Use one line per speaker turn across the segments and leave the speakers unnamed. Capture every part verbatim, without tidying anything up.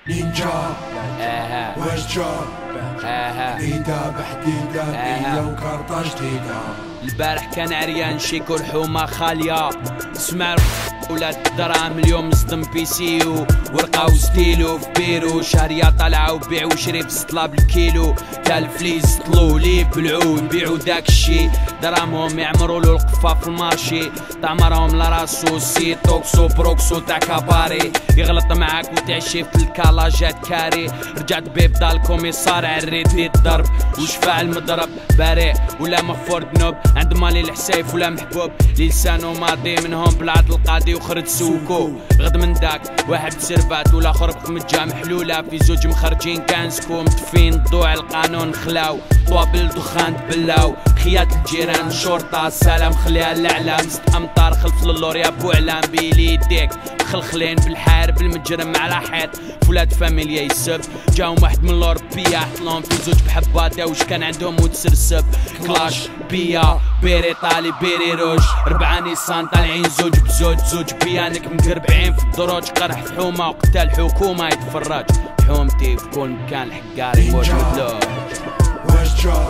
نينجا
اها
واش جا
اها
جديدة بحديدة بيا وكارطة جديدة.
البارح كان عريان شيكو الحومة خالية اسمع ولاد الدراهم اليوم صدم بيسيو ورقة وستيلو في بيرو شهرية طالعة وبيع وشري في سطلة بالكيلو تا الفليس طلو لي بلعو يبيعو داك الشي دراهمهم يعمرولو القفا في المارشي تعمرهم لراسو سي توكسو بروكسو تاع كاباري يغلط معاك وتعشي في الكالاجات كاري رجعت بيب دا الكوميسار عريت الضرب وشفاع المضرب بارع ولا مغفور ذنوب عند مالي الحسيف ولا محبوب لسانو ماضي منهم بلعاد القاضي وخرج سوكو غد من داك واحد سربات والاخر بقمجة محلولة في زوج مخرجين كانسكو مطفين الضوء القانون خلاو طوابل دخان تبلاو خيات الجيران شرطة سلام خليها الاعلام ست امطار خلف اللور يا بو اعلام بيلي يديك مخلخلين بالحارب المجرم على حيط فولاد فاميليا يسب جاهم واحد من الاوروبية حطلهم في زوج بحبات واش كان عندهم وتسرسب كلاش بيا بيري طالي بيري روج ربعة نيسان طالعين زوج بزوج زوج بيانك مقربعين في الدروج قرح في حومة وقتال حكومة يتفرج حومتي في كل مكان الحقاري موجود له
واش جا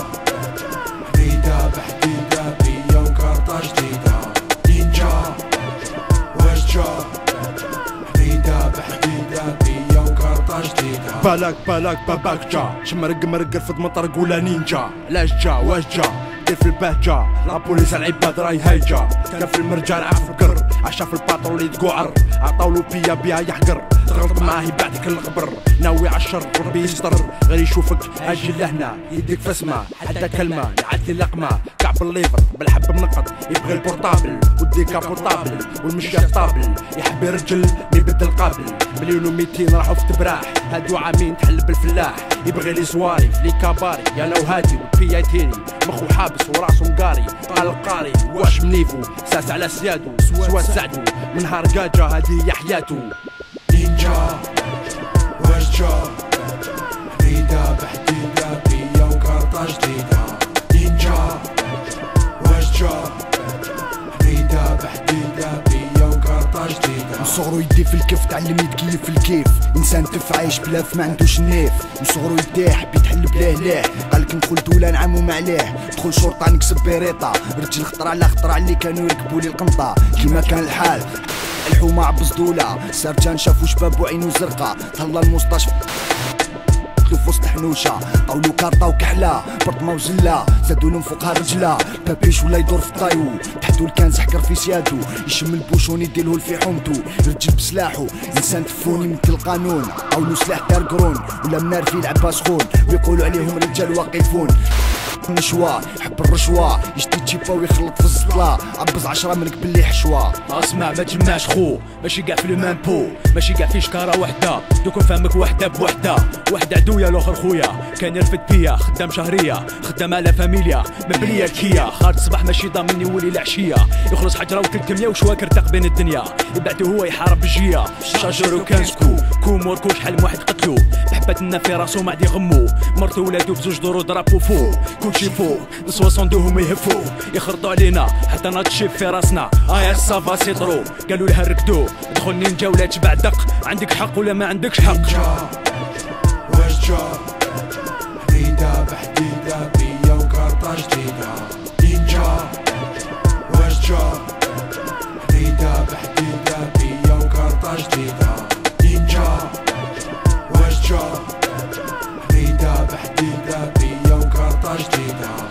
جديدة بحديدة بيا وكارطة جديدة. نينجا واش جا جديدة بحديدة بيا وكارطة جديدة.
بالك بالك باباك جا شمرق مرق رفض مطرق ولا نينجا علاش جا واش جا دير في البهجة لابوليس العباد راهي هايجة كان في المرجان عارف القر عشا في الباطرول يتقعر عطاولو بيا بيها يحقر تغلط معاه يبعدك القبر ناوي عالشر ربي يستر غير يشوفك اجي لهنا يديك فسمة حتى كلمة يعدي اللقمة كعب الليفر بالحب منقط يبغي البورتابل وديكا بورتابل والمشيات طابل يحب يرجل مي بدل قابل مليون وميتين راحوا في تبراح هادو عامين تحل بالفلاح يبغي لي زواري في لي كاباري يا لو هادي وبيا تيري مخو حابس وراسو مقاري قال القاري واش منيفو ساس على سيادو سوا سعدو من نهار قاجا هادي هي حياتو.
نينجا واش جا جديدة بحديدة بيا وكارطة جديدة. نينجا واش جا جديدة بحديدة بيا وكارطة جديدة.
من صغرو يدي في الكف تعلم يتكيف في الكيف انسان تف عايش بلاف ما عندوش النيف من صغرو يدي حب يتحل بلاه لاه قالك ندخل دولة نعمو معلاه دخل شرطة نكسب بيريطة رجل خطرة على خطرة اللي كانوا يركبوا لي القنطة كيما كان الحال الحومة عبز دولة سرجان شافو شباب وعينو زرقاء تهلا المستشفى في وسط حنوشة طاولو كارطة وكحلة برطمة وزلة زادولهم فوقها رجلة بابيش ولا يدور في الطايو تحدو الكنز حكر في سيادو يشم البوشون يديلهو في حومتو رجل بسلاحو انسان تفوني مثل القانون طاولو سلاح دار قرون ولا منار في لعبة سخون ويقولوا عليهم رجال واقفون نشوى يحب الرشوة يشتي تشيبا ويخلط في الزطلة عبز عشرة منك باللي حشوة.
اسمع ما تجمعش خو ماشي كاع في لو بو ماشي كاع في شكارة وحدة دوك نفهمك وحدة بوحدة واحد عدويا الاخر خويا كان يرفد بيا خدام شهرية خدام على فاميليا مبلية الكيا خارج الصباح ماشي ضامن يولي العشية يخلص حجرة وتلتمية وشواكر تاق بين الدنيا يبعتو هو يحارب الجية شاجر وكانسكو كومور كوش حل واحد قتلو بحبات لنا في راسو ما عاد يغمو مرتو ولادو بزوج دورو ضربو فوق كلشي فوق نسواسوندو هما يهفو يخرطو علينا حتى ناتشيب في راسنا ايا صافا سيطرو قالوا لها ركدو دخل نينجا ولا تبع دق عندك حق ولا ما عندكش حق.
نينجا واش جا جديدة بحديدة بيا وكارطة جديدة. نينجا واش جا جديدة بحديدة بيا وكارطة جديدة. نينجا واش جا جديدة بحديدة بيا وكارطة جديدة.